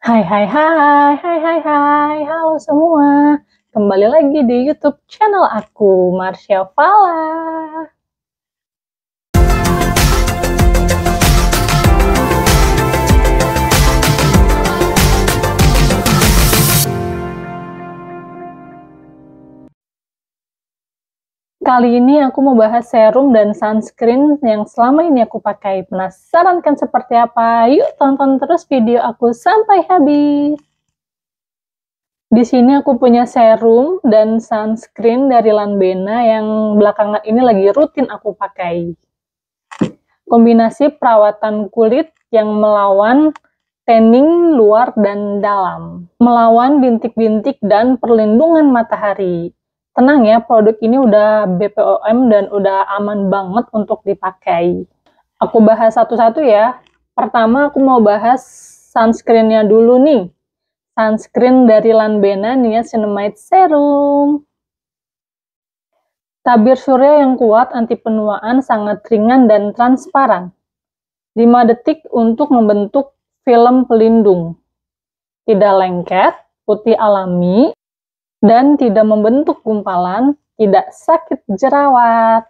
Hai, halo semua. Kembali lagi di YouTube channel aku, Marsha Fala. Kali ini aku mau bahas serum dan sunscreen yang selama ini aku pakai. Penasaran kan seperti apa? Yuk tonton terus video aku sampai habis. Di sini aku punya serum dan sunscreen dari Lanbena yang belakangan ini lagi rutin aku pakai. Kombinasi perawatan kulit yang melawan tanning luar dan dalam, melawan bintik-bintik dan perlindungan matahari. Tenang ya, produk ini udah BPOM dan udah aman banget untuk dipakai. Aku bahas satu-satu ya. Pertama aku mau bahas sunscreen-nya dulu nih. Sunscreen dari Lanbena Niacinamide Serum. Tabir surya yang kuat anti penuaan, sangat ringan dan transparan. 5 detik untuk membentuk film pelindung. Tidak lengket, putih alami, dan tidak membentuk gumpalan, tidak sakit jerawat.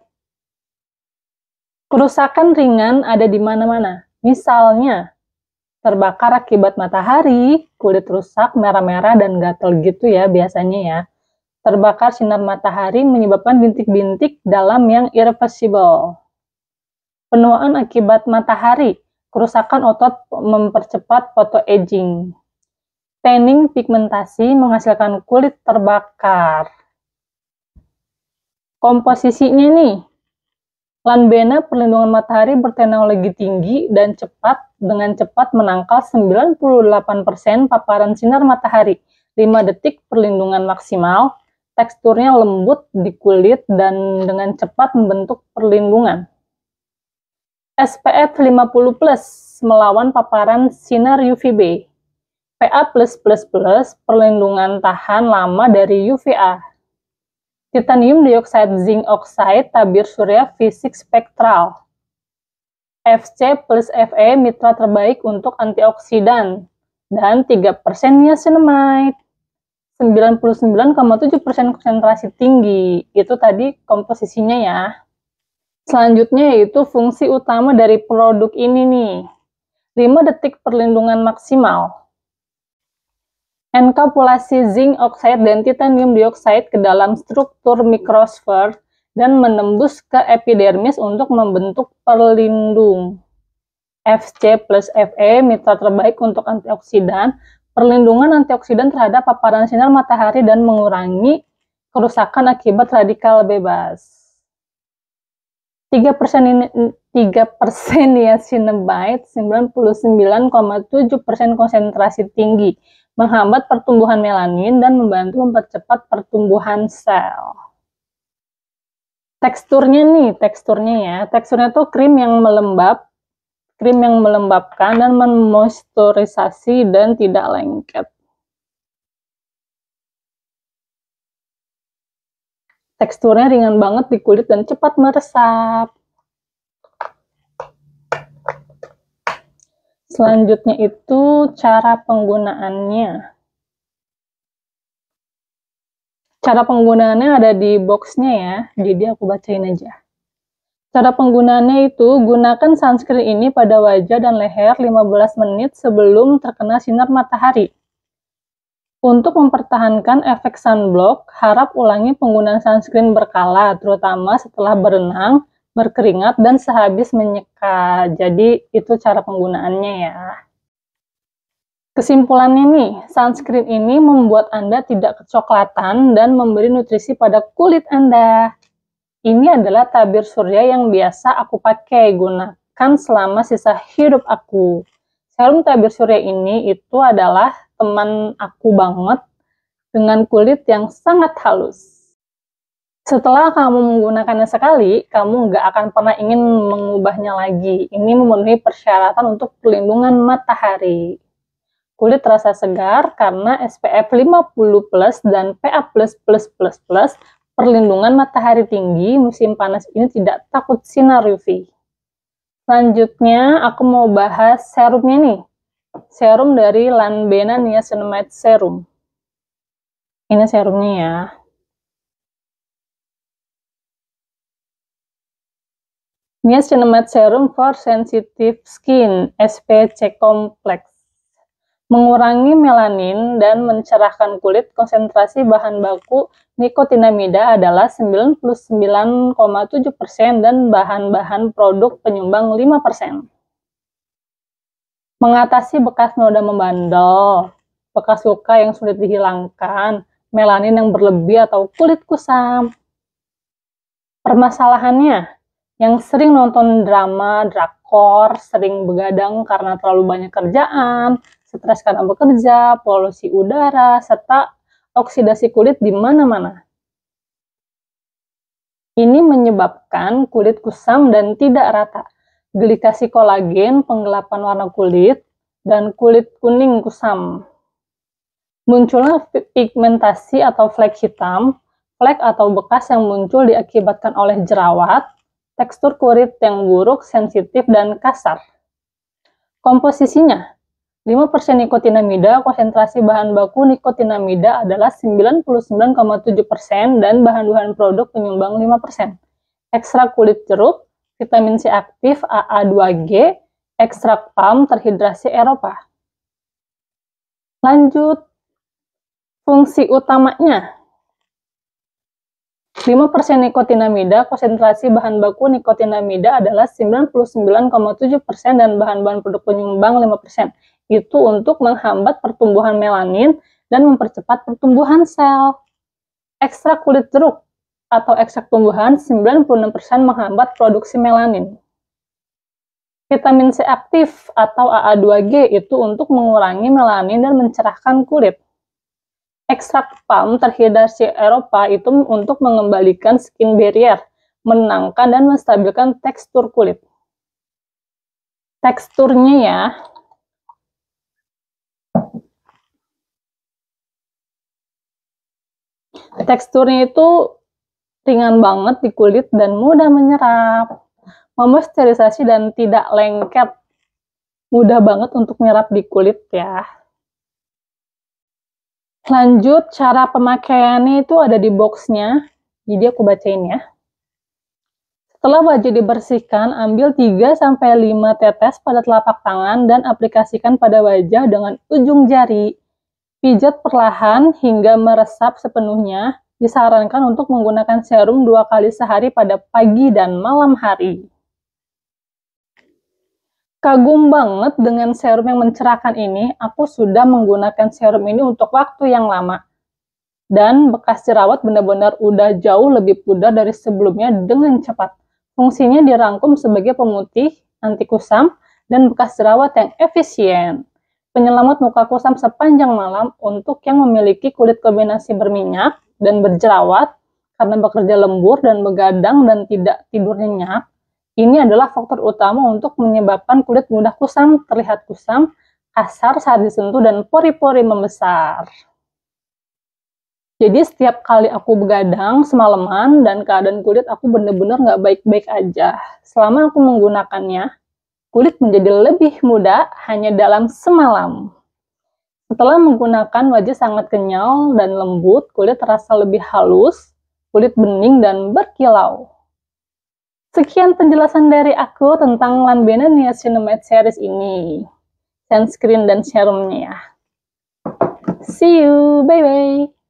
Kerusakan ringan ada di mana-mana. Misalnya, terbakar akibat matahari, kulit rusak, merah-merah, dan gatal gitu ya biasanya ya. Terbakar sinar matahari menyebabkan bintik-bintik dalam yang irreversible. Penuaan akibat matahari, kerusakan otot mempercepat photoaging. Tanning pigmentasi menghasilkan kulit terbakar. Komposisinya nih, Lanbena perlindungan matahari berteknologi tinggi dan dengan cepat menangkal 98% paparan sinar matahari. 5 detik perlindungan maksimal, teksturnya lembut di kulit dan dengan cepat membentuk perlindungan. SPF 50+, melawan paparan sinar UVB. PA+++, perlindungan tahan lama dari UVA. Titanium dioksida zinc oxide, tabir surya fisik spektral. FC plus Fe, mitra terbaik untuk antioksidan. Dan 3% niacinamide. 99,7% konsentrasi tinggi. Itu tadi komposisinya ya. Selanjutnya yaitu fungsi utama dari produk ini nih. 5 detik perlindungan maksimal. Enkapsulasi zinc oxide dan titanium dioxide ke dalam struktur mikrosfer dan menembus ke epidermis untuk membentuk pelindung. FC plus Fe, mitra terbaik untuk antioksidan, perlindungan antioksidan terhadap paparan sinar matahari dan mengurangi kerusakan akibat radikal bebas. 3% niacinamide, 99,7% konsentrasi tinggi, menghambat pertumbuhan melanin dan membantu mempercepat pertumbuhan sel. Teksturnya tuh krim yang melembabkan dan memoisturisasi dan tidak lengket. Teksturnya ringan banget di kulit dan cepat meresap. Selanjutnya itu cara penggunaannya. Cara penggunaannya ada di boxnya ya, jadi aku bacain aja. Cara penggunaannya itu, gunakan sunscreen ini pada wajah dan leher 15 menit sebelum terkena sinar matahari. Untuk mempertahankan efek sunblock, harap ulangi penggunaan sunscreen berkala, terutama setelah berenang, berkeringat, dan sehabis menyeka. Jadi itu cara penggunaannya ya. Kesimpulannya nih, sunscreen ini membuat Anda tidak kecoklatan dan memberi nutrisi pada kulit Anda. Ini adalah tabir surya yang biasa aku pakai, gunakan selama sisa hidup aku. Serum tabir surya ini itu adalah teman aku banget dengan kulit yang sangat halus. Setelah kamu menggunakannya sekali, kamu nggak akan pernah ingin mengubahnya lagi. Ini memenuhi persyaratan untuk perlindungan matahari. Kulit terasa segar karena SPF 50+ dan PA++++. Perlindungan matahari tinggi, musim panas ini tidak takut sinar UV. Selanjutnya, aku mau bahas serumnya nih. serum dari Lanbena Niacinamide Serum. Ini serumnya ya. Niacinamide Serum for Sensitive Skin, SPC Complex. Mengurangi melanin dan mencerahkan kulit. Konsentrasi bahan baku nikotinamida adalah 99,7% dan bahan-bahan produk penyumbang 5%. Mengatasi bekas noda membandel, bekas luka yang sulit dihilangkan, melanin yang berlebih atau kulit kusam. Permasalahannya, yang sering nonton drama, drakor, sering begadang karena terlalu banyak kerjaan, stres karena bekerja, polusi udara, serta oksidasi kulit di mana-mana. Ini menyebabkan kulit kusam dan tidak rata, glikasi kolagen, penggelapan warna kulit, dan kulit kuning kusam. Munculnya pigmentasi atau flek hitam, flek atau bekas yang muncul diakibatkan oleh jerawat, tekstur kulit yang buruk, sensitif, dan kasar. Komposisinya, 5% nikotinamida, konsentrasi bahan baku nikotinamida adalah 99,7% dan bahan-bahan produk penyumbang 5%. Ekstrak kulit jeruk, vitamin C aktif, AA2G, ekstrak palm terhidrasi Eropa. Lanjut, fungsi utamanya. 5% nikotinamida, konsentrasi bahan baku nikotinamida adalah 99,7% dan bahan-bahan produk penyumbang 5%. Itu untuk menghambat pertumbuhan melanin dan mempercepat pertumbuhan sel. Ekstrak kulit jeruk atau ekstrak tumbuhan 96% menghambat produksi melanin. Vitamin C aktif atau AA2G itu untuk mengurangi melanin dan mencerahkan kulit. Ekstrak palm terhidrasi Eropa itu untuk mengembalikan skin barrier, menenangkan dan menstabilkan tekstur kulit. Teksturnya ya. Teksturnya itu ringan banget di kulit dan mudah menyerap, memoisturisasi dan tidak lengket, mudah banget untuk menyerap di kulit ya. Lanjut, cara pemakaiannya itu ada di boxnya, jadi aku bacain ya. Setelah baju dibersihkan, ambil 3-5 tetes pada telapak tangan dan aplikasikan pada wajah dengan ujung jari. Pijat perlahan hingga meresap sepenuhnya. Disarankan untuk menggunakan serum 2 kali sehari pada pagi dan malam hari. Kagum banget dengan serum yang mencerahkan ini. Aku sudah menggunakan serum ini untuk waktu yang lama. Dan bekas jerawat benar-benar udah jauh lebih pudar dari sebelumnya dengan cepat. Fungsinya dirangkum sebagai pemutih, anti kusam, dan bekas jerawat yang efisien. Penyelamat muka kusam sepanjang malam untuk yang memiliki kulit kombinasi berminyak dan berjerawat karena bekerja lembur dan begadang dan tidak tidur nyenyak. Ini adalah faktor utama untuk menyebabkan kulit mudah kusam, terlihat kusam, kasar saat disentuh, dan pori-pori membesar. Jadi setiap kali aku begadang semalaman dan keadaan kulit aku benar-benar nggak baik-baik aja. Selama aku menggunakannya, kulit menjadi lebih muda hanya dalam semalam. Setelah menggunakan, wajah sangat kenyal dan lembut, kulit terasa lebih halus, kulit bening dan berkilau. Sekian penjelasan dari aku tentang Lanbena Niacinamide Series ini. Sunscreen dan serumnya ya. See you, bye-bye.